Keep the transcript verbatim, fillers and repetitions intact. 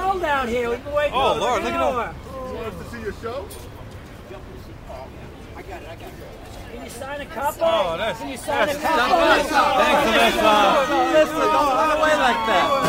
sold out here. We've been waiting Oh, for Lord, an look at hour. You want us to see your show? I got it, I got it. Can you sign a couple? Oh, that's, Can you sign that's a couple? Thanks, Alyssa. Alyssa, don't run away like that.